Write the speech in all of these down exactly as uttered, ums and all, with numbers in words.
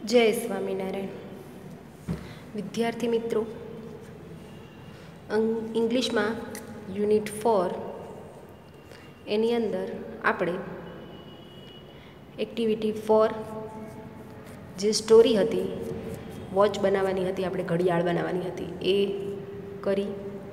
જય સ્વામિનારાયણ. વિદ્યાર્થી મિત્રો, ઇંગ્લિશમાં યુનિટ ફોર એની અંદર આપણે એક્ટિવિટી ફોર જે સ્ટોરી હતી, વોચ બનાવવાની હતી, આપણે ઘડિયાળ બનાવવાની હતી, એ કરી.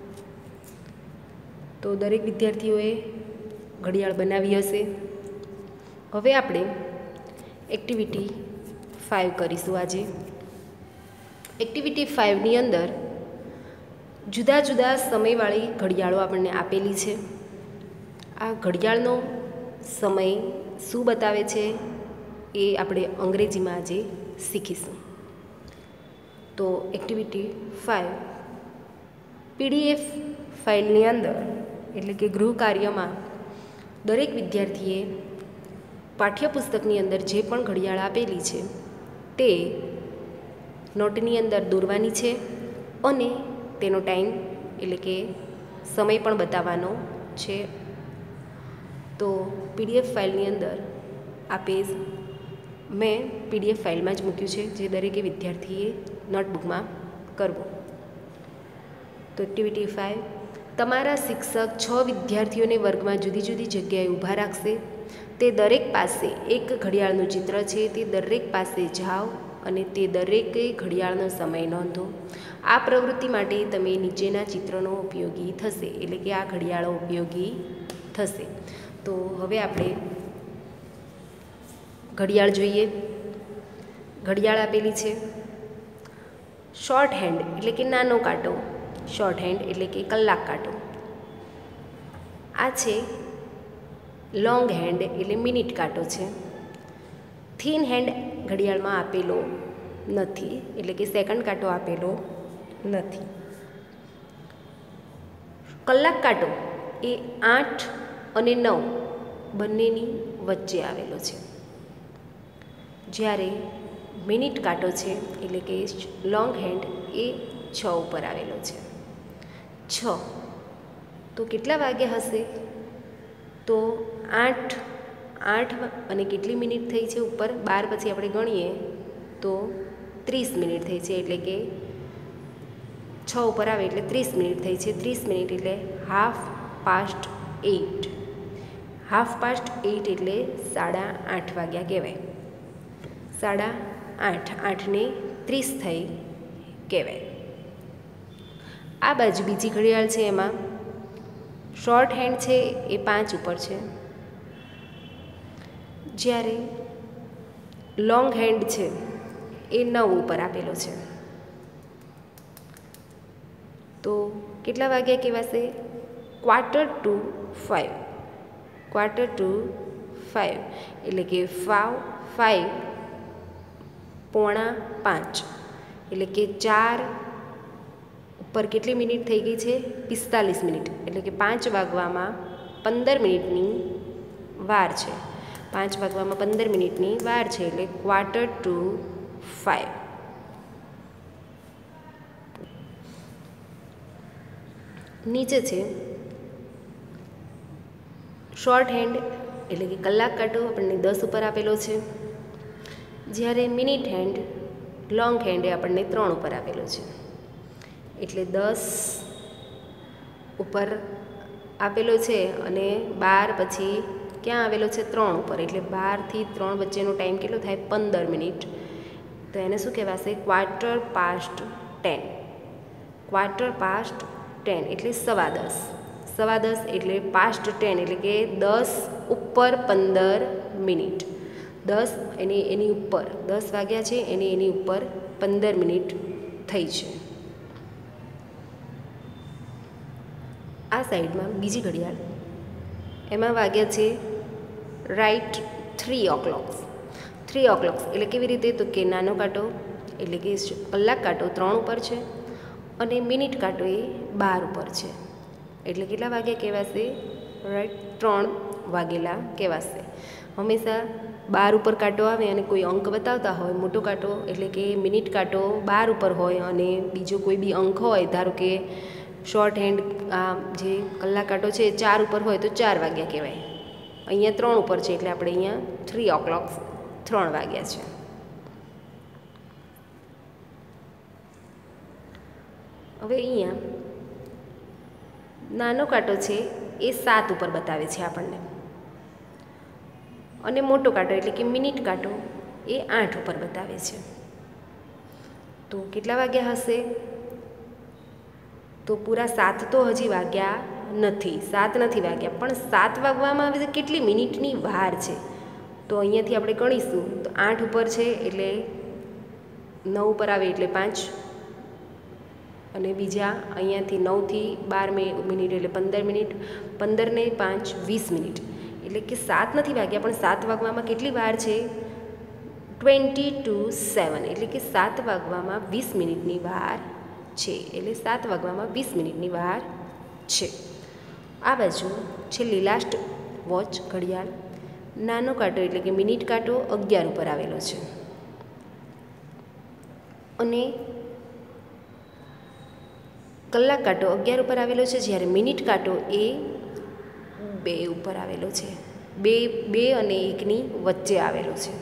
તો દરેક વિદ્યાર્થીઓએ ઘડિયાળ બનાવી હશે. હવે આપણે એક્ટિવિટી ફાઇવ કરીશું. આજે એક્ટિવિટી ફાઇવની અંદર જુદા જુદા સમયવાળી ઘડિયાળો આપણને આપેલી છે. આ ઘડિયાળનો સમય શું બતાવે છે એ આપણે અંગ્રેજીમાં આજે શીખીશું. તો એક્ટિવિટી ફાઇવ પીડીએફ ફાઇલની અંદર એટલે કે ગૃહ કાર્યમાં દરેક વિદ્યાર્થીએ પાઠ્યપુસ્તકની અંદર જે પણ ઘડિયાળ આપેલી છે તે નોટની અંદર દોરવાની છે અને તેનો ટાઈમ એટલે કે સમય પણ બતાવવાનો છે. તો પીડીએફ ફાઇલની અંદર આ પેજ મેં પીડીએફ ફાઇલમાં જ મૂક્યું છે, જે દરેકે વિદ્યાર્થીએ નોટબુકમાં કરવું. તો એક્ટિવિટી ફાઇવ, તમારા શિક્ષક છ વિદ્યાર્થીઓને વર્ગમાં જુદી જુદી જગ્યાએ ઊભા રાખશે. તે દરેક પાસે એક ઘડિયાળનું ચિત્ર છે. તે દરેક પાસે જાઓ અને તે દરેકે ઘડિયાળનો સમય નોંધો. આ પ્રવૃત્તિ માટે તમે નીચેના ચિત્રનો ઉપયોગી થશે, એટલે કે આ ઘડિયાળો ઉપયોગી થશે. તો હવે આપણે ઘડિયાળ જોઈએ. ઘડિયાળ આપેલી છે. શોર્ટ હેન્ડ એટલે કે નાનો કાંટો, શોર્ટ હેન્ડ એટલે કે કલાક કાંટો. આ છે લોંગ હેન્ડ એટલે મિનિટ કાંટો છે. થીન હેન્ડ ઘડિયાળમાં આપેલો નથી, એટલે કે સેકન્ડ કાંટો આપેલો નથી. કલાક કાંટો એ આઠ અને નવ બંનેની વચ્ચે આવેલો છે. જ્યારે મિનિટ કાંટો છે એટલે કે લોંગ હેન્ડ એ છ ઉપર આવેલો છે. છ તો કેટલા વાગ્યા હશે? તો આઠ આઠ અને કેટલી મિનિટ થઈ છે ઉપર? બાર પછી આપણે ગણીએ તો ત્રીસ મિનિટ થઈ છે, એટલે કે છ ઉપર આવે એટલે ત્રીસ મિનિટ થઈ છે. ત્રીસ મિનિટ એટલે half past eight. Half past eight એટલે સાડા આઠ વાગ્યા કહેવાય. સાડા આઠ આઠને ત્રીસ થઈ કહેવાય. આ બાજુ બીજી ઘડિયાળ છે, એમાં શોર્ટ હેન્ડ છે એ પાંચ ઉપર છે, જ્યારે લોંગ હેન્ડ છે એ નવ ઉપર આપેલો છે. તો કેટલા વાગ્યા કહેવાશે? Quarter to five. Quarter to five એટલે કે ફાવ ફાઇવ પોણા પાંચ એટલે કે ચાર ઉપર કેટલી મિનિટ થઈ ગઈ છે? પિસ્તાલીસ મિનિટ. એટલે કે પાંચ વાગવામાં પંદર મિનિટની વાર છે. પાંચ વાગવામાં પંદર મિનિટની વાર છે, એટલે ક્વાર્ટર ટુ ફાઇવ. નીચે છે શોર્ટ હેન્ડ એટલે કે કલાક કાંટો આપણને દસ ઉપર આપેલો છે, જ્યારે મિનિટ હેન્ડ લોંગ હેન્ડ એ આપણને ત્રણ ઉપર આપેલો છે. એટલે દસ ઉપર આપેલો છે અને બાર પછી ક્યાં આવેલો છે? ત્રણ ઉપર. એટલે બારથી ત્રણ વચ્ચેનો ટાઈમ કેટલો થાય? પંદર મિનિટ. તો એને શું કહેવાશે? Quarter past ten. Quarter past ten એટલે સવા દસ. સવા દસ એટલે પાસ્ટ ટેન એટલે કે દસ ઉપર પંદર મિનિટ. દસ અને એની ઉપર દસ વાગ્યા છે, એને એની ઉપર પંદર મિનિટ થઈ છે. આ સાઈડમાં બીજી ઘડિયાળ, એમાં વાગ્યા છે right three o'clocks. Three o'clocks એટલે કેવી રીતે? તો કે નાનો કાંટો એટલે કે કલાક કાંટો ત્રણ ઉપર છે અને મિનિટ કાંટો એ બાર ઉપર છે. એટલે કેટલા વાગ્યા કહેવાશે? રાઈટ ત્રણ વાગેલા કહેવાશે. હંમેશા બાર ઉપર કાંટો આવે અને કોઈ અંક બતાવતા હોય, મોટો કાંટો એટલે કે મિનિટ કાંટો બાર ઉપર હોય અને બીજો કોઈ બી અંક હોય, ધારો કે શોર્ટ હેન્ડ આ જે કલાક કાંટો છે ચાર ઉપર હોય તો ચાર વાગ્યા કહેવાય. અહીંયા ત્રણ ઉપર છે એટલે આપણે અહીંયા થ્રી ઓ ક્લોક્સ ત્રણ વાગ્યા છે. હવે અહીંયા નાનો કાંટો છે એ સાત ઉપર બતાવે છે આપણને, અને મોટો કાંટો એટલે કે મિનિટ કાંટો એ આઠ ઉપર બતાવે છે. તો કેટલા વાગ્યા હશે? તો પૂરા સાત તો હજી વાગ્યા નથી, સાત નથી વાગ્યા, પણ સાત વાગવામાં આવે છે કેટલી મિનિટની વાર છે. તો અહીંયાથી આપણે ગણીશું તો આઠ ઉપર છે એટલે નવ ઉપર આવે એટલે પાંચ, અને બીજા અહીંયાથી નવથી બાર મિનિટ એટલે પંદર મિનિટ, પંદરને પાંચ વીસ મિનિટ, એટલે કે સાત નથી વાગ્યા પણ સાત વાગવામાં કેટલી વાર છે? ટ્વેન્ટી ટુ સેવન, એટલે કે સાત વાગવામાં વીસ મિનિટની વાર છે. એટલે સાત વાગવામાં વીસ મિનિટની વાર છે. આ બાજુ છેલ્લી લાસ્ટ વોચ ઘડિયાળ, નાનો કાંટો એટલે કે મિનિટ કાંટો અગિયાર ઉપર આવેલો છે, અને કલાક કાંટો અગિયાર ઉપર આવેલો છે, જ્યારે મિનિટ કાંટો એ બે ઉપર આવેલો છે, બે બે અને એકની વચ્ચે આવેલો છે,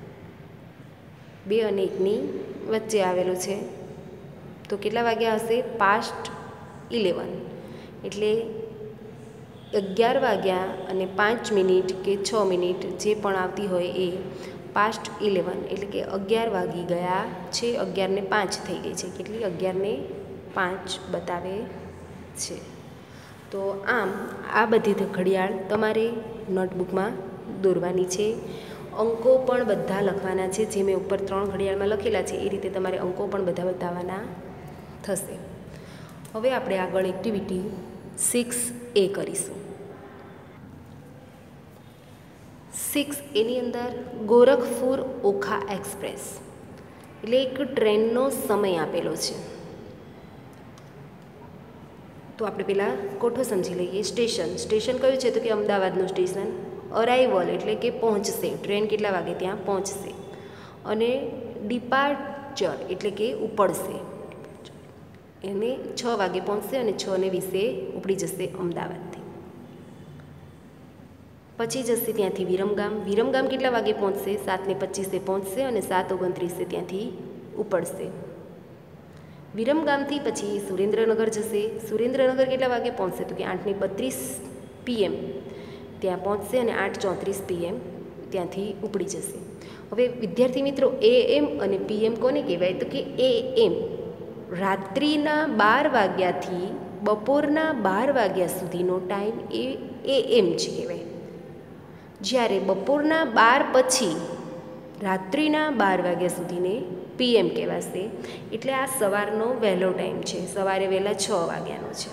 બે અને એકની વચ્ચે આવેલો છે. તો કેટલા વાગ્યા હશે? પાસ્ટ ઇલેવન, એટલે અગિયાર વાગ્યા અને પાંચ મિનિટ કે છ મિનિટ જે પણ આવતી હોય એ પાસ્ટ ઇલેવન, એટલે કે અગિયાર વાગી ગયા છે, અગિયારને પાંચ થઈ ગઈ છે. કેટલી? અગિયારને પાંચ બતાવે છે. તો આમ આ બધી ઘડિયાળ તમારે નોટબુકમાં દોરવાની છે. અંકો પણ બધા લખવાના છે, જે મેં ઉપર ત્રણ ઘડિયાળમાં લખેલા છે એ રીતે તમારે અંકો પણ બધા બતાવવાના થશે. હવે આપણે આગળ એક્ટિવિટી સિક્સ એ કરીશું. સિક્સ એની અંદર ગોરખપુર ઓખા એક્સપ્રેસ એટલે એક ટ્રેનનો સમય આપેલો છે. તો આપણે પહેલાં કોઠો સમજી લઈએ. સ્ટેશન, સ્ટેશન કયું છે? તો કે અમદાવાદનું સ્ટેશન. અરાઇવલ એટલે કે પહોંચશે, ટ્રેન કેટલા વાગે ત્યાં પહોંચશે. અને ડિપાર્ચર એટલે કે ઉપડશે, એને છ વાગે પહોંચશે અને છ ને વીસે ઉપડી જશે અમદાવાદથી. પછી જશે ત્યાંથી વિરમગામ, વિરમગામ કેટલા વાગે પહોંચશે? સાત ને પચીસે પહોંચશે અને સાત ઓગણત્રીસે ત્યાંથી ઉપડશે. વિરમગામથી પછી સુરેન્દ્રનગર જશે, સુરેન્દ્રનગર કેટલા વાગે પહોંચશે? તો કે આઠ ને બત્રીસ પીએમ ત્યાં પહોંચશે અને આઠ ચોત્રીસ પીએમ ત્યાંથી ઉપડી જશે. હવે વિદ્યાર્થી મિત્રો, એ એમ અને પીએમ કોને કહેવાય? તો કે એ એમ રાત્રિના બાર વાગ્યાથી બપોરના બાર વાગ્યા સુધીનો ટાઈમ એ એ એમ છે કહેવાય. જ્યારે બપોરના બાર પછી રાત્રિના બાર વાગ્યા સુધીને પીએમ કહેવાશે. એટલે આ સવારનો વહેલો ટાઈમ છે, સવારે વહેલા છ વાગ્યાનો છે.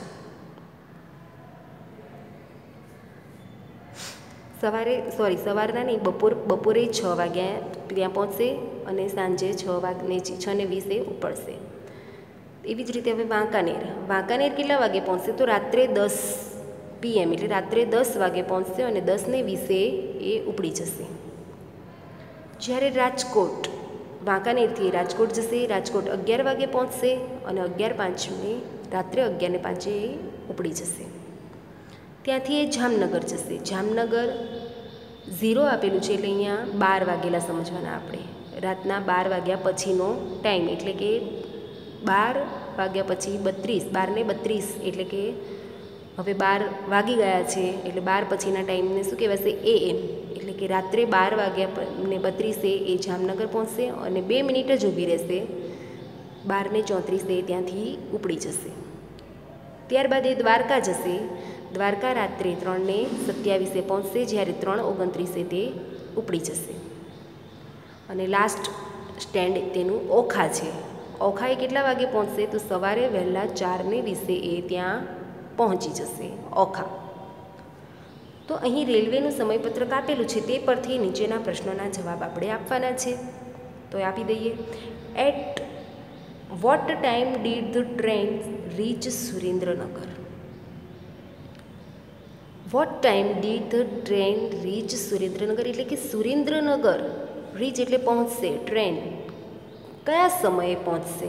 સવારે સોરી સવારના નહીં, બપોર બપોરે છ વાગ્યા ત્યાં પહોંચશે અને સાંજે છ વાગ્યે છ ને વીસે ઉપડશે. એવી જ રીતે હવે વાંકાનેર, વાંકાનેર કેટલા વાગે પહોંચશે? તો રાત્રે દસ પીએમ એટલે રાત્રે દસ વાગે પહોંચશે અને દસ ને વીસે એ ઉપડી જશે. જ્યારે રાજકોટ, વાંકાનેરથી રાજકોટ જશે, રાજકોટ અગિયાર વાગે પહોંચશે અને અગિયાર પાંચમે રાત્રે અગિયાર ને પાંચે એ ઉપડી જશે. ત્યાંથી એ જામનગર જશે, જામનગર ઝીરો આપેલું છે એટલે અહીંયા બાર વાગેલા સમજવાના આપણે. રાતના બાર વાગ્યા પછીનો ટાઈમ એટલે કે બાર વાગ્યા પછી બત્રીસ, બાર ને બત્રીસ એટલે કે હવે બાર વાગી ગયા છે એટલે બાર પછીના ટાઈમને શું કહેવાશે? એ એમ એટલે કે રાત્રે બાર વાગ્યા ને બત્રીસે એ જામનગર પહોંચશે અને બે મિનિટ જ ઊભી રહેશે, બાર ને ચોત્રીસે ત્યાંથી ઉપડી જશે. ત્યારબાદ એ દ્વારકા જશે, દ્વારકા રાત્રે ત્રણ ને સત્યાવીસે પહોંચશે, જ્યારે ત્રણ ઓગણત્રીસે તે ઉપડી જશે. અને લાસ્ટ સ્ટેન્ડ તેનું ઓખા છે. ઓખા એ કેટલા વાગે પહોંચશે? તો સવારે વહેલા ચાર ને વીસે એ ત્યાં પહોંચી જશે ઓખા. તો અહીં રેલવેનું સમયપત્રક આપેલું છે, તે પરથી નીચેના પ્રશ્નોના જવાબ આપણે આપવાના છે. તો આપી દઈએ. At what time did the train reach Surendranagar? What time did the train reach Surendranagar એટલે કે સુરેન્દ્રનગર રીચ એટલે પહોંચશે, ટ્રેન કયા સમયે પહોંચશે?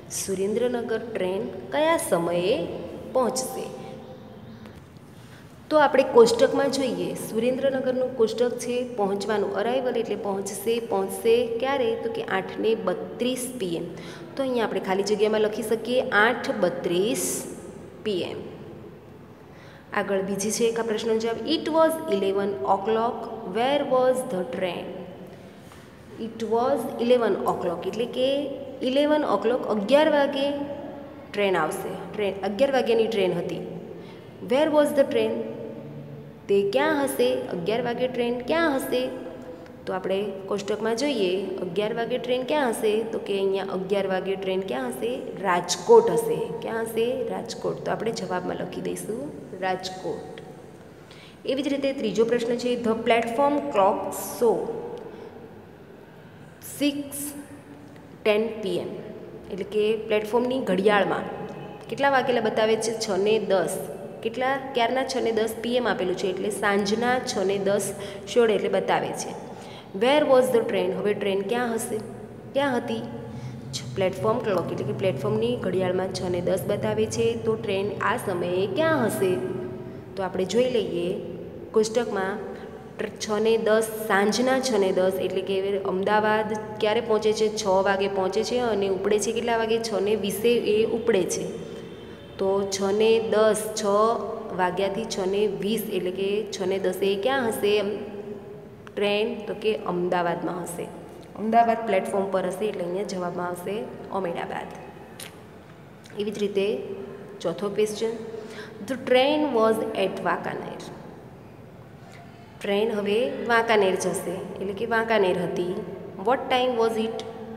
સુરેન્દ્રનગર ટ્રેન કયા સમયે પહોંચશે? તો આપણે કોષ્ટકમાં જોઈએ, સુરેન્દ્રનગરનું કોષ્ટક છે પહોંચવાનું અરાઇવલ એટલે પહોંચશે પહોંચશે ક્યારે તો કે આઠને બત્રીસ પીએમ. તો અહીંયા આપણે ખાલી જગ્યામાં લખી શકીએ આઠ બત્રીસ પીએમ. આગળ બીજી છે એક આ પ્રશ્નનો જવાબ, it was eleven o'clock where was the train. It was eleven o'clock એટલે કે ઇલેવન ઓ ક્લોક અગિયાર વાગે ટ્રેન આવશે. ટ્રેન અગિયાર વાગ્યાની ટ્રેન હતી. વેર વોઝ ધ ટ્રેન, તે ક્યાં હશે, અગિયાર વાગે ટ્રેન ક્યાં હશે. તો આપણે કોષ્ટકમાં જોઈએ અગિયાર વાગે ટ્રેન ક્યાં હશે તો કે અહીંયા અગિયાર વાગે ટ્રેન ક્યાં હશે, રાજકોટ હશે. ક્યાં હશે, રાજકોટ. તો આપણે જવાબમાં લખી દઈશું રાજકોટ. એવી જ રીતે ત્રીજો પ્રશ્ન છે, the platform clock show six ten PM એટલે કે પ્લેટફોર્મની ઘડિયાળમાં કેટલા વાગેલા બતાવે છે, છ ને દસ. કેટલા, ક્યારના છ ને દસ પીએમ આપેલું છે એટલે સાંજના છ ને દસ શોળ એટલે બતાવે છે. વેર વોઝ ધ ટ્રેન, હવે ટ્રેન ક્યાં હશે, ક્યાં હતી. પ્લેટફોર્મ ક્લોક એટલે કે પ્લેટફોર્મની ઘડિયાળમાં છ ને દસ બતાવે છે તો ટ્રેન આ સમયે ક્યાં હશે. તો આપણે જોઈ લઈએ કોષ્ટકમાં છ ને દસ સાંજના છ ને દસ એટલે કે અમદાવાદ ક્યારે પહોંચે છે, છ વાગે પહોંચે છે અને ઉપડે છે કેટલા વાગે, છ ને વીસે એ ઉપડે છે. તો છ ને દસ છ વાગ્યાથી છ ને વીસ એટલે કે છ ને દસે ક્યાં હશે ટ્રેન તો કે અમદાવાદમાં હશે. અમદાવાદ પ્લેટફોર્મ પર હશે એટલે અહીંયા જવાબમાં આવશે અમદાવાદ. એવી જ રીતે ચોથો question, the train was at Wankaner. Train હવે વાંકાનેર જશે એટલે કે વાંકાનેર હતી. What time was it,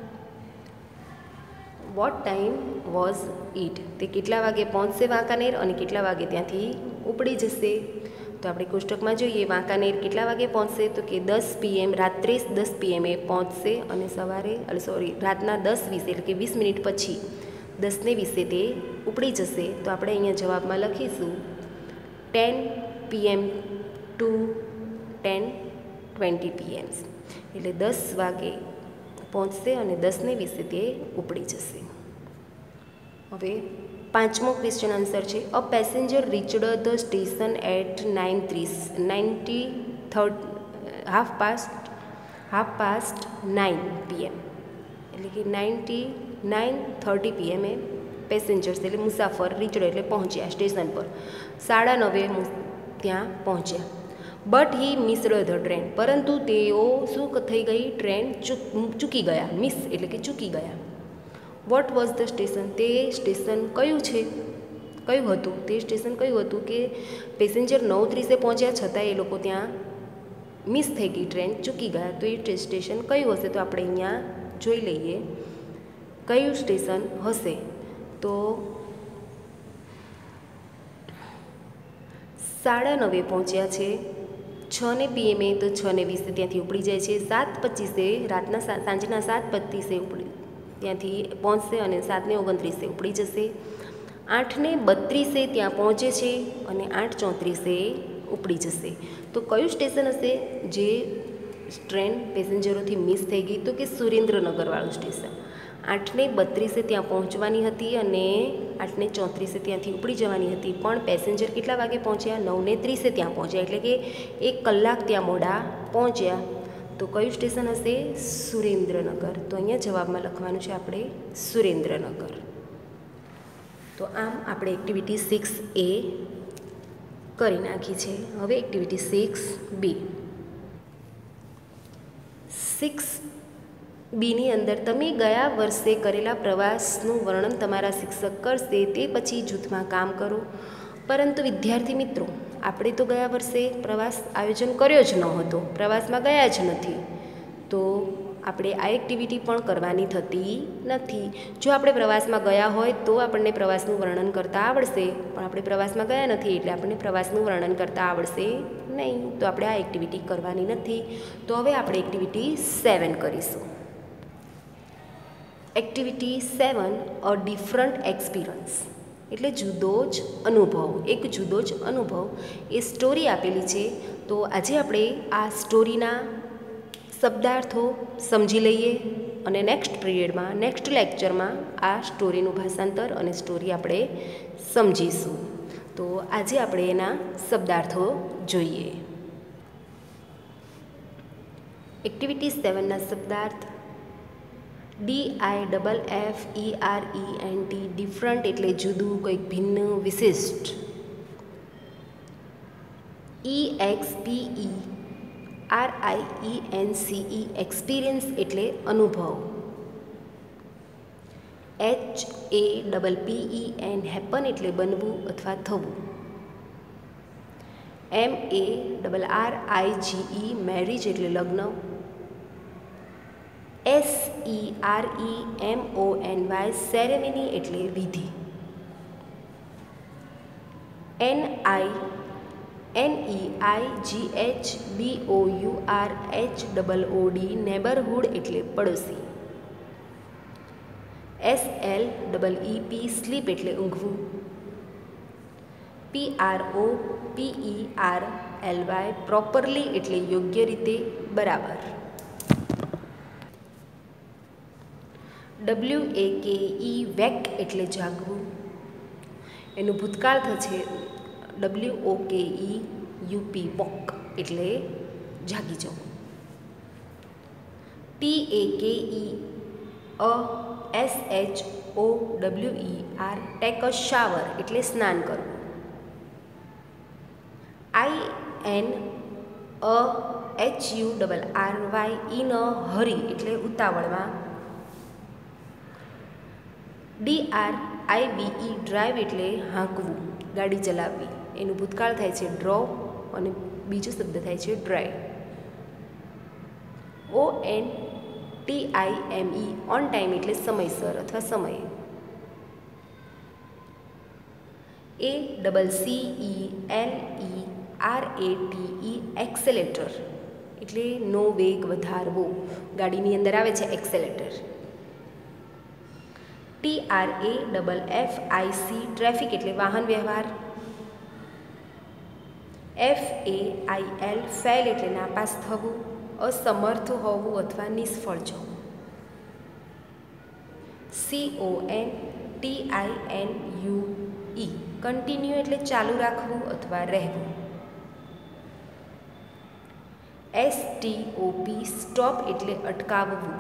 what time was it, તે કેટલા વાગે પહોંચશે વાંકાનેર અને કેટલા વાગે ત્યાંથી ઉપડી જશે. તો આપણે કોષ્ટકમાં જોઈએ વાંકાનેર કેટલા વાગે પહોંચશે તો કે દસ પીએમ રાત્રે દસ પીએમ એ પહોંચશે અને સવારે એટલે સોરી રાતના દસ વીસે એટલે કે વીસ મિનિટ પછી દસને વીસે તે ઉપડી જશે. તો આપણે અહીંયા જવાબમાં લખીશું ten PM to ten twenty PM એટલે દસ વાગે પહોંચશે અને દસને વીસે તે ઉપડી જશે. હવે પાંચમો ક્વેશ્ચન આન્સર છે, a passenger reached the station at nine ત્રીસ ninety third half past half past nine PM એટલે કે નાઇન્ટી નાઇન થર્ટી પીએમ એ પેસેન્જર્સ એટલે મુસાફર રીચડ એટલે પહોંચ્યા સ્ટેશન પર, સાડા નવે ત્યાં પહોંચ્યા. But he missed the train, પરંતુ તેઓ શું થઈ ગઈ, ટ્રેન ચૂકી ગયા. મિસ એટલે કે ચૂકી ગયા. વોટ વોઝ ધ સ્ટેશન, તે સ્ટેશન કયું છે, કયું હતું, તે સ્ટેશન કયું હતું કે પેસેન્જર નવ ત્રીસે પહોંચ્યા છતાં એ લોકો ત્યાં મિસ થઈ ગઈ, ટ્રેન ચૂકી ગયા. તો એ સ્ટેશન કયું હશે તો આપણે અહીંયા જોઈ લઈએ કયું સ્ટેશન હશે. તો સાડા નવે પહોંચ્યા છે, છ ને પીએમએ તો છ ને વીસે ત્યાંથી ઉપડી જાય છે, સાત પચીસે રાતના સાંજના સાત પચીસે ઉપડી ત્યાંથી પહોંચશે અને સાતને ઓગણત્રીસે ઉપડી જશે. આઠને બત્રીસે ત્યાં પહોંચે છે અને આઠ ચોત્રીસે ઉપડી જશે. તો કયું સ્ટેશન હશે જે ટ્રેન પેસેન્જરોથી મિસ થઈ ગઈ તો કે સુરેન્દ્રનગરવાળું સ્ટેશન. આઠને બત્રીસે ત્યાં પહોંચવાની હતી અને આઠને ચોત્રીસે ત્યાંથી ઉપડી જવાની હતી, પણ પેસેન્જર કેટલા વાગે પહોંચ્યા, નવને ત્રીસે ત્યાં પહોંચ્યા એટલે કે એક કલાક ત્યાં મોડા પહોંચ્યા. તો કયું સ્ટેશન હશે, સુરેન્દ્રનગર. તો અહીંયા જવાબમાં લખવાનું છે આપણે સુરેન્દ્રનગર. તો આમ આપણે એક્ટિવિટી સિક્સ એ કરી નાખી છે. હવે એક્ટિવિટી સિક્સ બી. સિક્સ બીની અંદર તમે ગયા વર્ષે કરેલા પ્રવાસનું વર્ણન તમારા શિક્ષક કરશે, તે પછી જૂથમાં કામ કરો. પરંતુ વિદ્યાર્થી મિત્રો, આપણે તો ગયા વર્ષે પ્રવાસ આયોજન કર્યો જ ન હતો, પ્રવાસમાં ગયા જ નથી, તો આપણે આ એક્ટિવિટી પણ કરવાની થતી નથી. જો આપણે પ્રવાસમાં ગયા હોય તો આપણને પ્રવાસનું વર્ણન કરતાં આવડશે, પણ આપણે પ્રવાસમાં ગયા નથી એટલે આપણને પ્રવાસનું વર્ણન કરતાં આવડશે નહીં, તો આપણે આ એક્ટિવિટી કરવાની નથી. તો હવે આપણે એક્ટિવિટી સેવન કરીશું. Activity seven, a different experience એટલે જુદો જ અનુભવ, એક જુદો જ અનુભવ. એ સ્ટોરી આપેલી છે. તો આજે આપણે આ સ્ટોરીના શબ્દાર્થો સમજી લઈએ અને નેક્સ્ટ પીરિયડમાં નેક્સ્ટ લેક્ચરમાં આ સ્ટોરીનું ભાષાંતર અને સ્ટોરી આપણે સમજીશું. તો આજે આપણે એના શબ્દાર્થો જોઈએ. એક્ટિવિટી સેવનના શબ્દાર્થ D I double F E R E N T different એટલે જુદું, કંઈક ભિન્ન, વિશિષ્ટ. E X P E R I E N C E experience એટલે અનુભવ. H A double P E N happen એટલે બનવું અથવા થવું. M A double R I G E marriage એટલે લગ્ન. S E R E M O N Y ceremony એટલે વિધિ. N I N E I G H B O U R H double O D neighbourhood એટલે પડોશી. S L double E P sleep એટલે ઊંઘવું. P R O P E R L Y properly એટલે યોગ્ય રીતે, બરાબર. W A K ઈ વેક એટલે જાગવું. એનું ભૂતકાળ થશે ડબલ્યુ ઓ કે ઈ યુપી વોક એટલે જાગી જવું. T A K E a S H O W E R take a shower એટલે સ્નાન કરવું. I N a H U double R Y in a hurry એટલે ઉતાવળમાં. D R I B E drive એટલે હાંકવું, ગાડી ચલાવવી. એનું ભૂતકાળ થાય છે ડ્રો અને બીજો શબ્દ થાય છે drive. O N T I M E on time એટલે સમયસર અથવા સમયે. A double C E L E R A T E accelerator એટલે નો વેગ વધારવો, ગાડીની અંદર આવે છે accelerator. T R A double F I C traffic એટલે વાહન વ્યવહાર. F A I L fail એટલે નાપાસ થવું, અસમર્થ હોવું અથવા નિષ્ફળ જવું. C O N T I N U E continue એટલે ચાલુ રાખવું અથવા રહેવું. S T O P stop એટલે અટકાવવું.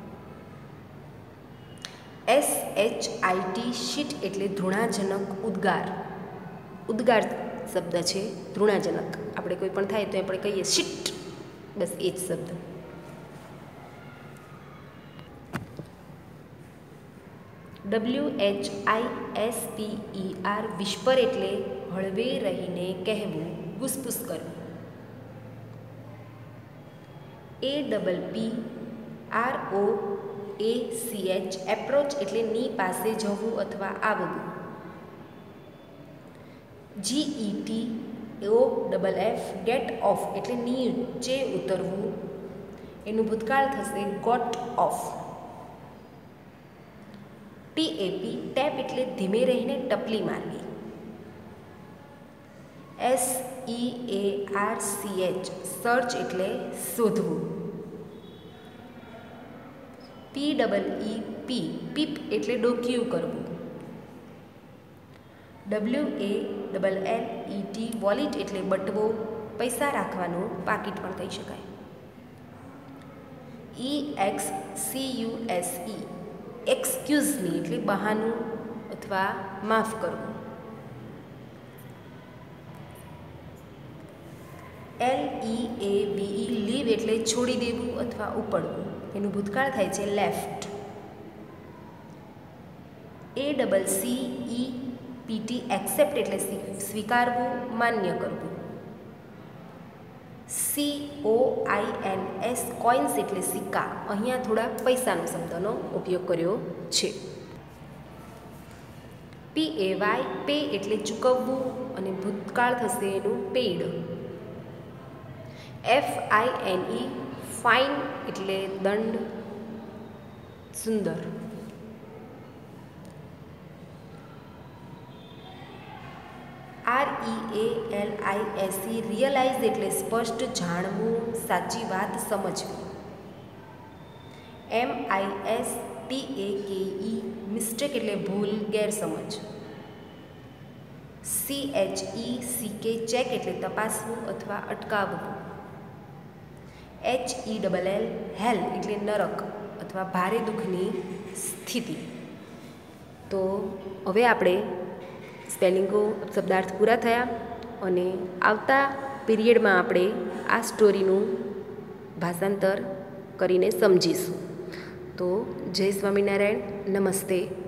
S H I T shit એટલે ધૃણાજનક ઉદ્ગાર. ઉદ્ગાર શબ્દ છે, ધૃણાજનક. આપણે કોઈ પણ થાય તો આપણે કહીએ શીટ, બસ એ જ શબ્દ. W H I S P E R whisper એટલે હળવે રહીને કહેવું, ગુસપુસ કરવું. A double P R O A C H approach એટલે ની પાસે જવું અથવા આવવું. G E T O double F get off એટલે નીચે ઉતરવું. એનું ભૂતકાળ થશે got off. T A P tap એટલે ધીમે રહીને ટપલી મારવી. S E A R C H search એટલે શોધવું. પી ડબલ ઈ પી પીપ એટલે ડોકિયું કરવું. W A double L E T wallet એટલે બટવો, પૈસા રાખવાનું પાકીટ પણ કહી શકાય. E X C U S E excuse me એટલે બહાનું અથવા માફ કરવું. એલ ઈ એ વી ઈ લીવ એટલે છોડી દેવું અથવા ઉપડવું. એનું ભૂતકાળ થાય છે left. A double C E P T accept એટલે સ્વીકારવું, માન્ય કરવું. C O I N S coins એટલે સિક્કા. અહીંયા થોડા પૈસાનો શબ્દનો ઉપયોગ કર્યો છે. પી એ વાય પે એટલે ચૂકવવું અને ભૂતકાળ થશે એનું paid. F I N E fine એટલે દંડ, સુંદર. R E A L I S E realise એટલે સ્પષ્ટ જાણવું, સાચી વાત સમજવી. એમ I S T A K E mistake એટલે ભૂલ, ગેરસમજ. C H E C K check એટલે તપાસવું અથવા અટકાવવું. H E double L hell એટલે નરક અથવા ભારે દુઃખની સ્થિતિ. તો હવે આપણે સ્પેલિંગો શબ્દાર્થ પૂરા થયા અને આવતા પીરિયડમાં આપણે આ સ્ટોરીનું ભાષાંતર કરીને સમજીશું. તો જય સ્વામિનારાયણ, નમસ્તે.